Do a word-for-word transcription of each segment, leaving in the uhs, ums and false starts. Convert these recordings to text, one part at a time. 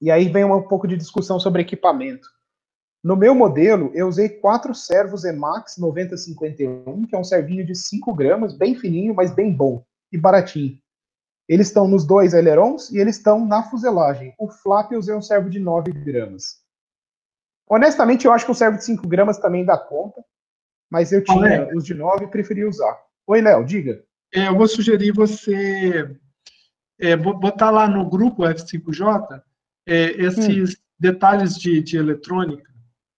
E aí vem um pouco de discussão sobre equipamento. No meu modelo, eu usei quatro servos Emax noventa cinquenta e um, que é um servinho de cinco gramas, bem fininho, mas bem bom e baratinho. Eles estão nos dois ailerons e eles estão na fuselagem. O flap eu usei um servo de nove gramas. Honestamente, eu acho que o servo de cinco gramas também dá conta, mas eu tinha Alex, os de nove e preferi usar. Oi, Léo, diga. é, eu vou sugerir você é, botar lá no grupo F cinco J é, Hum, esses detalhes de, de eletrônica.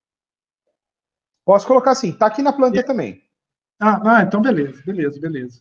posso colocar assim, tá aqui na planta também. Ah, ah, então beleza, beleza, beleza.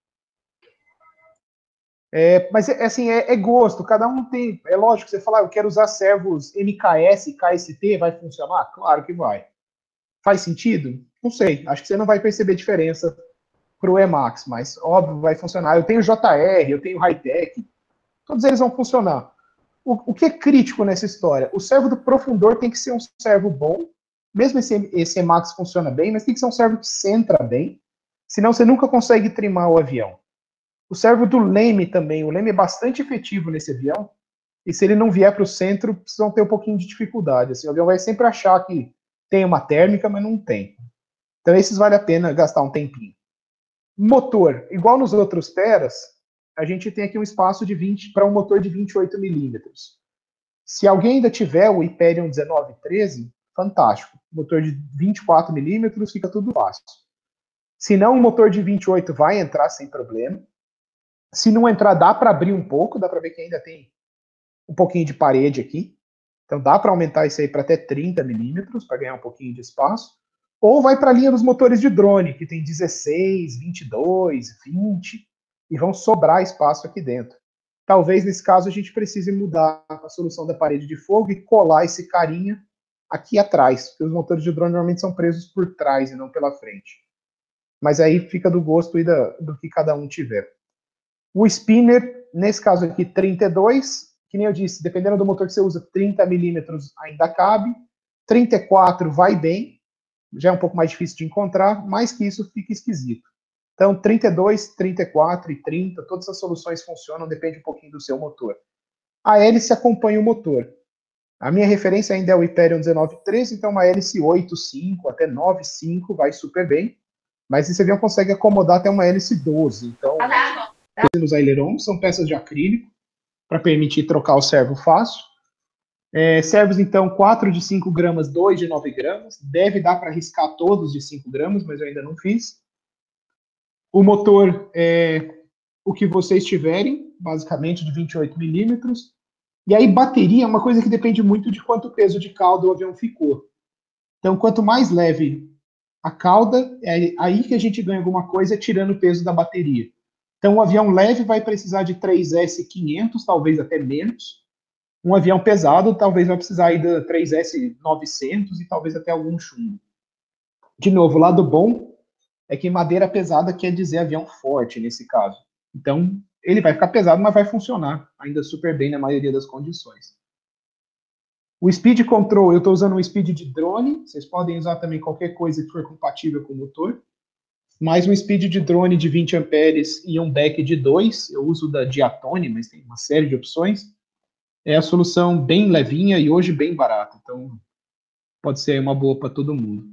É, mas é assim, é, é gosto, cada um tem. É lógico, você falar, ah, eu quero usar servos M K S, K S T, vai funcionar? Claro que vai. Faz sentido? Não sei. Acho que você não vai perceber diferença para o Emax, mas óbvio vai funcionar. Eu tenho J R, eu tenho Hightech, todos eles vão funcionar. O, o que é crítico nessa história? O servo do profundor tem que ser um servo bom, mesmo esse, esse Emax funciona bem, mas tem que ser um servo que centra bem, senão você nunca consegue trimar o avião. O servo do leme também, o leme é bastante efetivo nesse avião, e se ele não vier para o centro, precisam ter um pouquinho de dificuldade. Assim, o avião vai sempre achar que tem uma térmica, mas não tem. Então esses vale a pena gastar um tempinho. Motor, igual nos outros Teras, a gente tem aqui um espaço de vinte para um motor de vinte e oito milímetros. Se alguém ainda tiver o Hyperion dezenove treze, fantástico. Motor de vinte e quatro milímetros, fica tudo fácil. Se não, o motor de vinte e oito vai entrar sem problema. Se não entrar, dá para abrir um pouco, dá para ver que ainda tem um pouquinho de parede aqui. Então dá para aumentar isso aí para até trinta milímetros, para ganhar um pouquinho de espaço. Ou vai para a linha dos motores de drone, que tem dezesseis, vinte e dois, vinte, e vão sobrar espaço aqui dentro. Talvez nesse caso a gente precise mudar a solução da parede de fogo e colar esse carinha aqui atrás, porque os motores de drone normalmente são presos por trás e não pela frente. Mas aí fica do gosto e da, do que cada um tiver. O spinner, nesse caso aqui, trinta e dois, que nem eu disse, dependendo do motor que você usa, trinta milímetros ainda cabe, trinta e quatro vai bem, já é um pouco mais difícil de encontrar, mais que isso fica esquisito. Então, trinta e dois, trinta e quatro e trinta, todas as soluções funcionam, depende um pouquinho do seu motor. A hélice acompanha o motor. A minha referência ainda é o Hyperion dezenove treze, então uma hélice oito cinco até nove cinco vai super bem, mas esse avião consegue acomodar até uma hélice doze, então nos ailerons são peças de acrílico para permitir trocar o servo fácil. É, servos, então, quatro de cinco gramas, dois de nove gramas. Deve dar para riscar todos de cinco gramas, mas eu ainda não fiz. O motor é o que vocês tiverem, basicamente de vinte e oito milímetros. E aí, bateria é uma coisa que depende muito de quanto peso de cauda o avião ficou. Então, quanto mais leve a cauda, é aí que a gente ganha alguma coisa tirando o peso da bateria. Então, um avião leve vai precisar de três S quinhentos, talvez até menos. Um avião pesado talvez vai precisar aí da três S novecentos e talvez até algum chumbo. De novo, o lado bom é que madeira pesada quer dizer avião forte nesse caso. Então, ele vai ficar pesado, mas vai funcionar ainda super bem na maioria das condições. O Speed Control, eu estou usando um Speed de drone, vocês podem usar também qualquer coisa que for compatível com o motor. Mais um Speed de drone de vinte amperes e um back de dois, eu uso da Diatone, mas tem uma série de opções. É a solução bem levinha e hoje bem barata, então pode ser uma boa para todo mundo.